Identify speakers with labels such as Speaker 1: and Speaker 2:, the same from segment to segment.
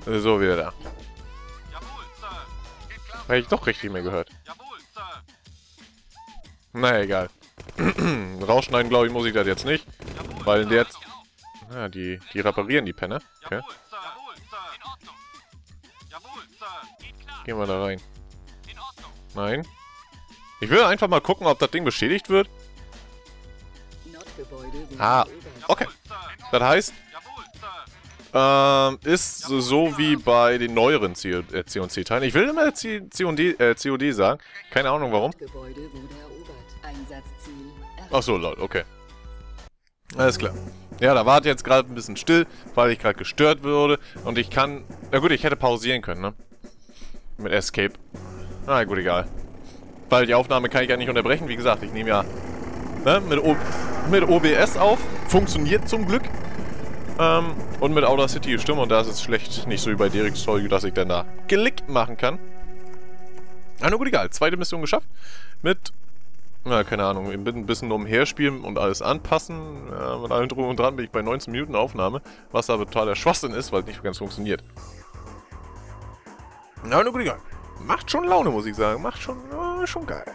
Speaker 1: So, wieder da. Habe ich doch richtig mehr gehört. Naja, egal. Rausschneiden, glaube ich, muss ich das jetzt nicht. Weil in der... Ja, die reparieren die Penner. Okay. Gehen wir da rein. Nein. Ich will einfach mal gucken, ob das Ding beschädigt wird. Ah, okay. Das heißt, ist so wie bei den neueren C&C-Teilen. Ich will immer COD sagen. Keine Ahnung warum. Achso, lol, okay. Alles klar. Ja, da war jetzt gerade ein bisschen still, weil ich gerade gestört wurde. Und ich kann... Na gut, ich hätte pausieren können, ne? Mit Escape. Na gut, egal. Weil die Aufnahme kann ich ja nicht unterbrechen. Wie gesagt, ich nehme ja ne, mit OBS auf. Funktioniert zum Glück. Und mit Audacity Stimme. Und da ist es schlecht, nicht so wie bei Derek's Folge, dass ich dann da Klick machen kann. Na gut, egal. Zweite Mission geschafft. Mit... Na, keine Ahnung, ein bisschen umherspielen und alles anpassen. Mit allem drum und dran bin ich bei 19 Minuten Aufnahme, was aber totaler Schwachsinn ist, weil es nicht ganz funktioniert. Na, gut, egal. Macht schon Laune, muss ich sagen. Macht schon geil.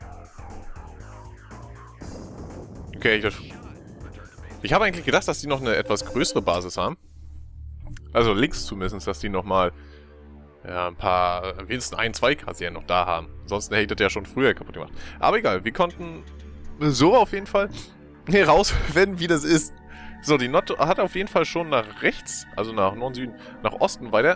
Speaker 1: Okay, ich habe eigentlich gedacht, dass die noch eine etwas größere Basis haben. Also links zumindest, dass die nochmal ja, ein paar, wenigstens 1, 2 Kasernen noch da haben. Ansonsten hätte ich das ja schon früher kaputt gemacht. Aber egal, wir konnten so auf jeden Fall herausfinden, wie das ist. So, die Not hat auf jeden Fall schon nach rechts, also nach Norden, Süden, nach Osten weiter.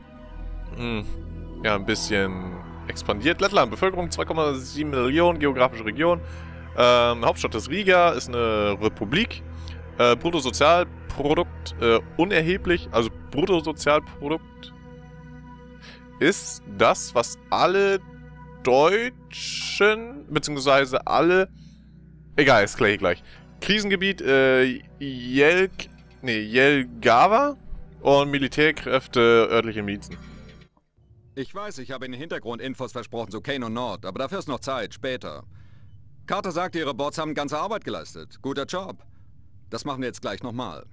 Speaker 1: Ja, ein bisschen expandiert. Lettland, Bevölkerung 2,7 Millionen, geografische Region. Hauptstadt ist Riga, ist eine Republik. Bruttosozialprodukt unerheblich, also Bruttosozialprodukt ist das, was alle Deutschen, beziehungsweise alle, egal, ist gleich. Krisengebiet, Jelgava und Militärkräfte, örtliche Milizen.
Speaker 2: Ich weiß, ich habe Ihnen Hintergrundinfos versprochen zu Kane und Nord, aber dafür ist noch Zeit, später. Carter sagt, Ihre Bots haben ganze Arbeit geleistet. Guter Job. Das machen wir jetzt gleich nochmal.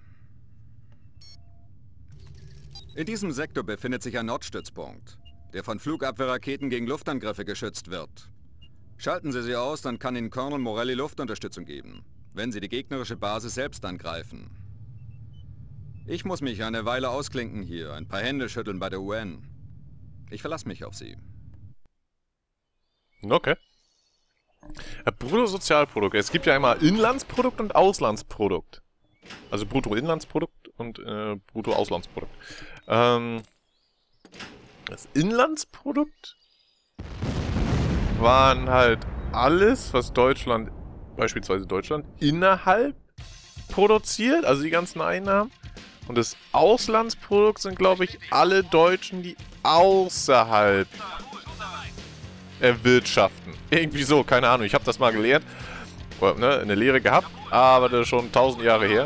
Speaker 2: In diesem Sektor befindet sich ein Nordstützpunkt, der von Flugabwehrraketen gegen Luftangriffe geschützt wird. Schalten Sie aus, dann kann Ihnen Colonel Morelli Luftunterstützung geben, wenn Sie die gegnerische Basis selbst angreifen. Ich muss mich eine Weile ausklinken hier, ein paar Hände schütteln bei der UN. Ich verlasse mich auf Sie.
Speaker 1: Okay. Bruttosozialprodukt. Es gibt ja einmal Inlandsprodukt und Auslandsprodukt. Also Bruttoinlandsprodukt und Bruttoauslandsprodukt. Das Inlandsprodukt waren halt alles, was Deutschland, beispielsweise Deutschland, innerhalb produziert, also die ganzen Einnahmen. Und das Auslandsprodukt sind, glaube ich, alle Deutschen, die außerhalb erwirtschaften. Irgendwie so, keine Ahnung. Ich habe das mal gelernt. Oder, ne, in der Lehre gehabt, aber das ist schon 1000 Jahre her.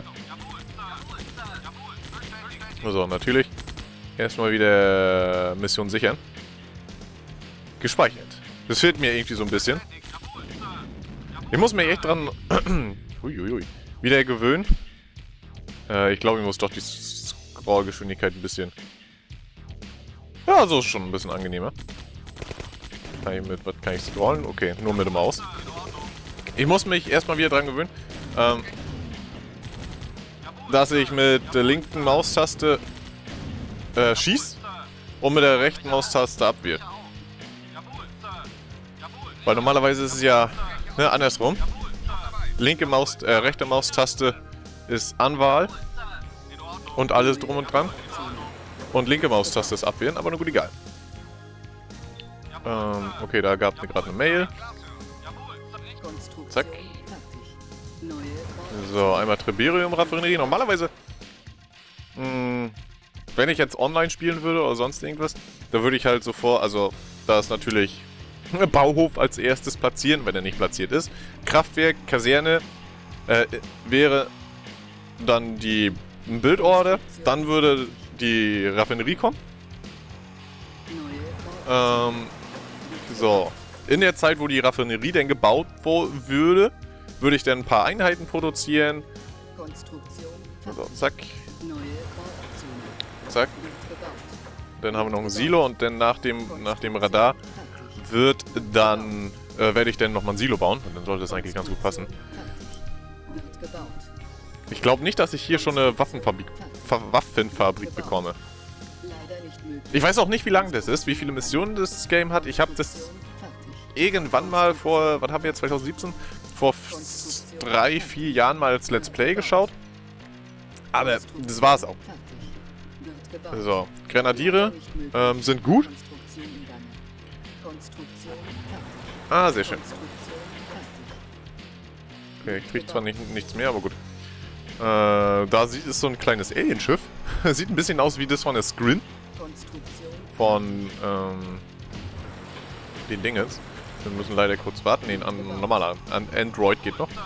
Speaker 1: So, natürlich. Erstmal wieder Mission sichern. Gespeichert. Das fehlt mir irgendwie so ein bisschen. Ich muss mich echt dran wieder gewöhnen. Ich glaube, ich muss doch die Scrollgeschwindigkeit ein bisschen... Ja, so ist schon ein bisschen angenehmer. Was kann ich scrollen? Okay, nur mit der Maus. Ich muss mich erstmal wieder dran gewöhnen, dass ich mit der linken Maustaste schieß und mit der rechten Maustaste abwehrt. Weil normalerweise ist es ja andersrum. Rechte Maustaste ist Anwahl und alles drum und dran. Und linke Maustaste ist Abwehren, aber nur gut, egal. Okay, da gab es gerade eine Mail. Zack. So, einmal Triberium-Raffinerie. Normalerweise, wenn ich jetzt online spielen würde oder sonst irgendwas, da würde ich halt sofort, also da ist natürlich Bauhof als erstes platzieren, wenn er nicht platziert ist. Kraftwerk, Kaserne wäre dann die Bildorder, dann würde die Raffinerie kommen. So, in der Zeit, wo die Raffinerie denn gebaut würde, würde ich dann ein paar Einheiten produzieren. So, zack. Zack. Dann haben wir noch ein Silo und dann nach dem Radar wird dann, werde ich dann nochmal ein Silo bauen. Und dann sollte das eigentlich ganz gut passen. Ich glaube nicht, dass ich hier schon eine Waffenfabrik bekomme. Ich weiß auch nicht, wie lang das ist, wie viele Missionen das Game hat. Ich habe das irgendwann mal vor, was haben wir jetzt, 2017? Vor 3, 4 Jahren mal als Let's Play geschaut. Aber das war's auch. So, Grenadiere sind gut. Ah, sehr schön. Okay, ich krieg zwar nichts mehr, aber gut. Da ist so ein kleines Alienschiff. Sieht ein bisschen aus wie das von der Scrin. Von den Dingens. Wir müssen leider kurz warten. Nee, normaler Android geht noch.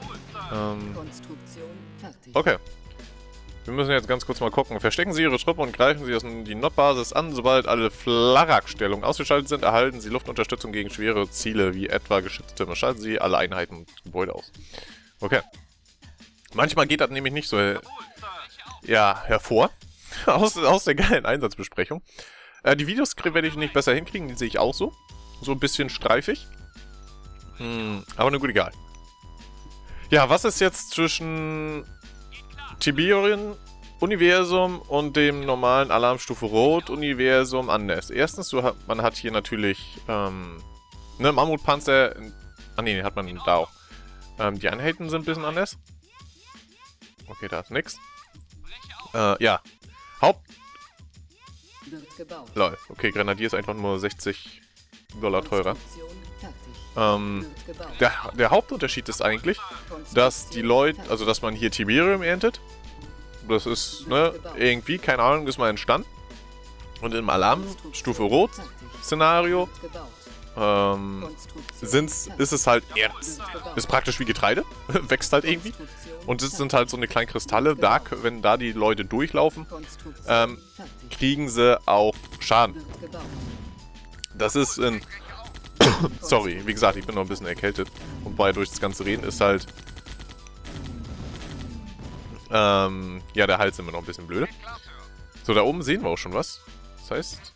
Speaker 1: Okay. Wir müssen jetzt ganz kurz mal gucken. Verstecken Sie Ihre Truppe und greifen Sie die Nord-Basis an. Sobald alle Flak-Stellungen ausgeschaltet sind, erhalten Sie Luftunterstützung gegen schwere Ziele, wie etwa Geschütztürme. Schalten Sie alle Einheiten und Gebäude aus. Okay. Manchmal geht das nämlich nicht so hervor. aus der geilen Einsatzbesprechung. Die Videos werde ich nicht besser hinkriegen, die sehe ich auch so. So ein bisschen streifig. Aber na gut, egal. Ja, was ist jetzt zwischen Tiberium-Universum und dem normalen Alarmstufe Rot-Universum anders? Erstens, man hat hier natürlich ne, Mammutpanzer. Ah ne, hat man da auch. Die Einheiten sind ein bisschen anders. Okay, da ist nix. Ja. Lol. Okay, Grenadier ist einfach nur $60 teurer. Der Hauptunterschied ist eigentlich, dass die Leute, also dass man hier Tiberium erntet. Das ist, ne, irgendwie, keine Ahnung, ist mal entstanden. Und im Alarmstufe Rot Szenario ist es halt Erz. Ist praktisch wie Getreide. Wächst halt irgendwie. Und es sind halt so eine kleinen Kristalle. Wenn da die Leute durchlaufen, kriegen sie auch Schaden. Das ist in... Sorry, wie gesagt, ich bin noch ein bisschen erkältet. Und bei durch das ganze Reden ist halt... ja, der Hals immer noch ein bisschen blöde. So, da oben sehen wir auch schon was. Das heißt...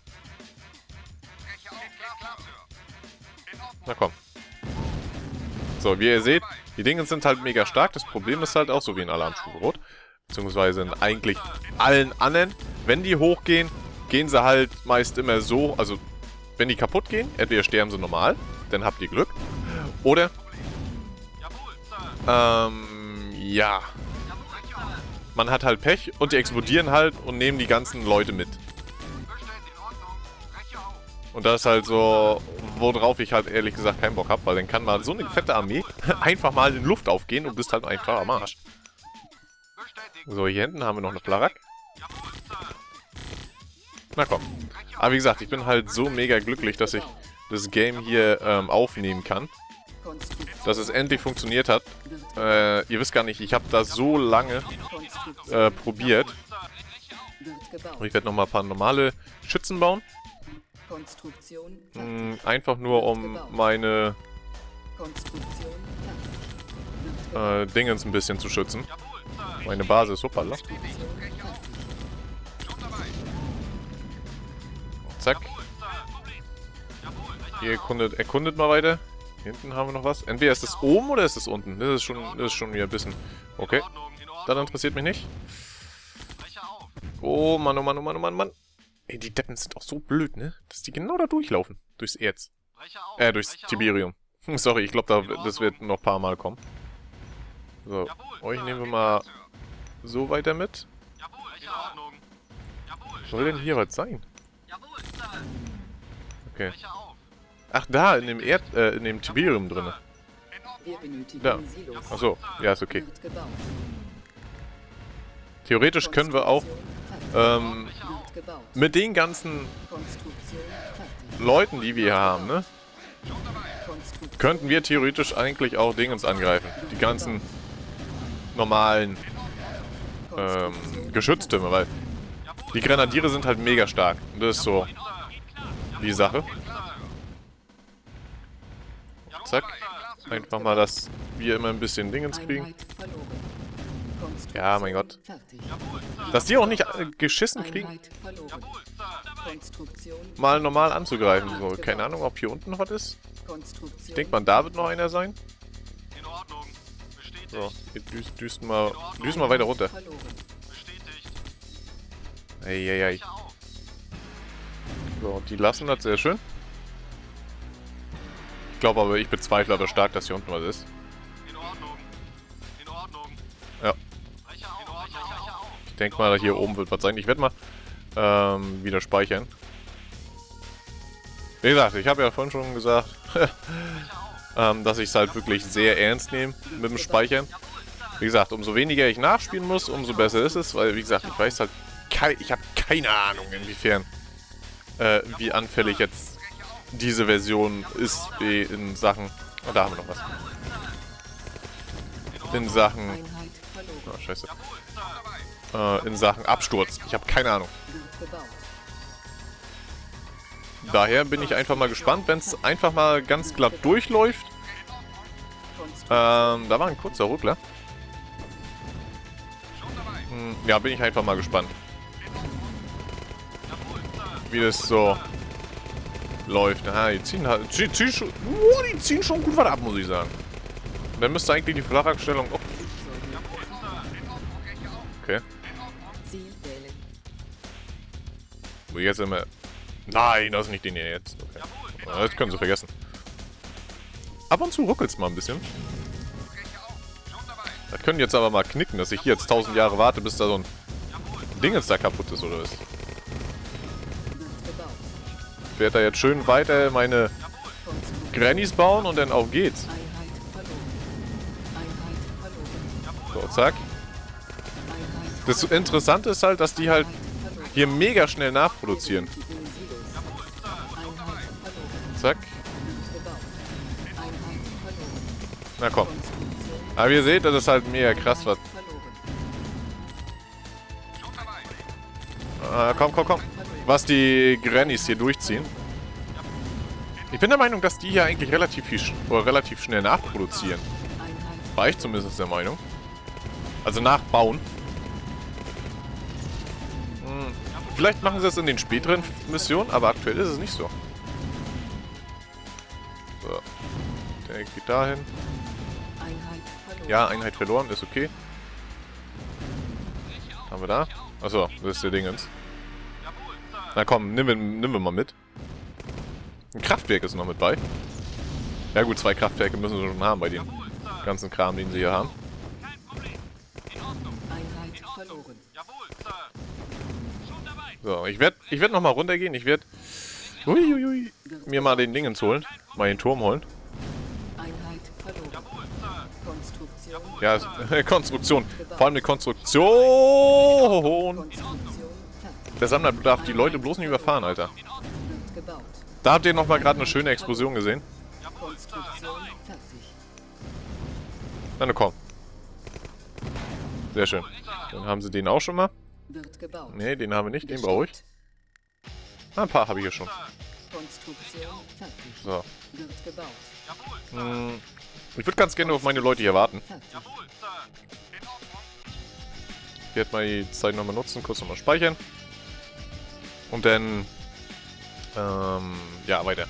Speaker 1: Na komm. So, wie ihr seht, die Dinge sind halt mega stark. Das Problem ist halt auch so wie in Alarmstufe Rot. Beziehungsweise in eigentlich allen anderen. Wenn die hochgehen, gehen sie halt meist immer so. Also, wenn die kaputt gehen, entweder sterben sie normal, dann habt ihr Glück. Oder, ja. Man hat halt Pech und die explodieren halt und nehmen die ganzen Leute mit. Und das ist halt so, worauf ich halt ehrlich gesagt keinen Bock habe, weil dann kann mal so eine fette Armee einfach mal in Luft aufgehen und bist halt einfach am Arsch. So, hier hinten haben wir noch eine Flarak. Na komm. Aber wie gesagt, ich bin halt so mega glücklich, dass ich das Game hier aufnehmen kann. Dass es endlich funktioniert hat. Ihr wisst gar nicht, ich habe da so lange probiert. Und ich werde nochmal ein paar normale Schützen bauen. Einfach nur um meine Dingens ein bisschen zu schützen. Meine Basis, hoppala. Zack. Hier erkundet mal weiter. Hier hinten haben wir noch was. Entweder ist es oben oder ist es unten. Das ist schon wieder ein bisschen... Okay. Das interessiert mich nicht. Oh Mann, oh Mann, oh Mann, oh Mann, Mann. Ey, die Deppen sind auch so blöd, ne? Dass die genau da durchlaufen. Durchs Erz. Durchs Tiberium. Sorry, ich glaube, das wird noch ein paar Mal kommen. So, euch nehmen wir mal so weiter mit. Was soll denn hier was sein? Okay. Ach, da, in dem Tiberium drin. Da. Achso, ja, ist okay. Theoretisch können wir auch mit den ganzen Leuten, die wir hier haben, ne? Könnten wir theoretisch eigentlich auch Dingens angreifen. Die ganzen normalen Geschütztürme, weil die Grenadiere sind halt mega stark. Und das ist so die Sache. Zack. Einfach mal, dass wir immer ein bisschen Dingens kriegen. Ja, mein Gott. Dass die auch nicht geschissen kriegen, mal normal anzugreifen. So, keine Ahnung, ob hier unten noch was ist. Ich denke mal, da wird noch einer sein. So, wir düsten mal weiter runter. Eieiei. So, die lassen das sehr schön. Ich glaube aber, ich bezweifle aber stark, dass hier unten was ist. Ja. Ich denke mal, hier oben wird was sein. Ich werde mal wieder speichern. Wie gesagt, ich habe ja vorhin schon gesagt, dass ich es halt wirklich sehr ernst nehme mit dem Speichern. Wie gesagt, umso weniger ich nachspielen muss, umso besser ist es, weil, wie gesagt, ich weiß halt, ich habe keine Ahnung, inwiefern, wie anfällig jetzt diese Version ist in Sachen, oh, da haben wir noch was. In Sachen, oh, scheiße, in Sachen Absturz. Ich habe keine Ahnung. Daher bin ich einfach mal gespannt, wenn es einfach mal ganz glatt durchläuft. Da war ein kurzer Ruckler. Ja, bin ich einfach mal gespannt. Wie das so läuft. Aha, die ziehen halt. Die ziehen schon gut was ab, muss ich sagen. Dann müsste eigentlich die Flachstellung. Oh. Okay. Wo jetzt immer. Nein, das ist nicht den hier jetzt. Okay. Das können sie vergessen. Ab und zu ruckelt es mal ein bisschen. Das können jetzt aber mal knicken, dass ich hier jetzt 1000 Jahre warte, bis da so ein Ding jetzt da kaputt ist, oder was? Ich werde da jetzt schön weiter meine Grannies bauen und dann auf geht's. So, zack. Das Interessante ist halt, dass die halt hier mega schnell nachproduzieren. Zack. Na komm. Aber ihr seht, das ist halt mega krass, was. Komm. Was die Grannies hier durchziehen. Ich bin der Meinung, dass die hier eigentlich relativ schnell nachproduzieren. War ich zumindest der Meinung. Also nachbauen. Vielleicht machen sie es in den späteren Missionen, aber aktuell ist es nicht so. So. Der geht dahin. Ja, Einheit verloren, ist okay. Haben wir da? Achso, das ist der Dingens. Na komm, nehmen wir mal mit. Ein Kraftwerk ist noch mit bei. Ja gut, 2 Kraftwerke müssen sie schon haben bei dem ganzen Kram, den sie hier haben. So, ich werd nochmal runtergehen. Ich werde mir mal den Dingens holen. Mal den Turm holen. Ja, Konstruktion. Vor allem eine Konstruktion. Der Sammler darf die Leute bloß nicht überfahren, Alter. Da habt ihr nochmal gerade eine schöne Explosion gesehen. Na komm. Sehr schön. Dann haben sie den auch schon mal. Ne, den haben wir nicht. Den brauche ich. Ah, ein paar habe ich hier schon. So. Ich würde ganz gerne auf meine Leute hier warten. Ich werde mal die Zeit nochmal nutzen, kurz nochmal speichern. Und dann, ja, weiter.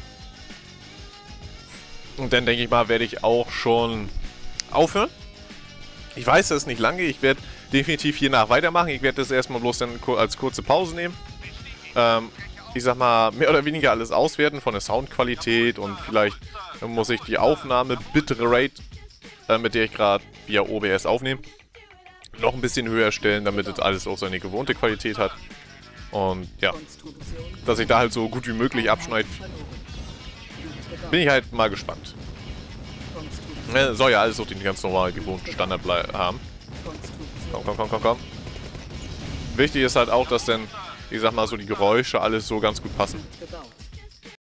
Speaker 1: Und dann denke ich mal, werde ich auch schon aufhören. Ich weiß, das ist nicht lange. Ich werde definitiv hiernach weitermachen. Ich werde das erstmal bloß dann als kurze Pause nehmen. Ich sag mal, mehr oder weniger alles auswerten von der Soundqualität und vielleicht muss ich die Aufnahme-Bitrate, mit der ich gerade via OBS aufnehme, noch ein bisschen höher stellen, damit das alles auch seine gewohnte Qualität hat. Und ja, dass ich da halt so gut wie möglich abschneide, bin ich halt mal gespannt. Soll ja alles auf den ganz normal gewohnten Standard haben. Komm. Wichtig ist halt auch, dass dann, ich sag mal, so die Geräusche alles so ganz gut passen.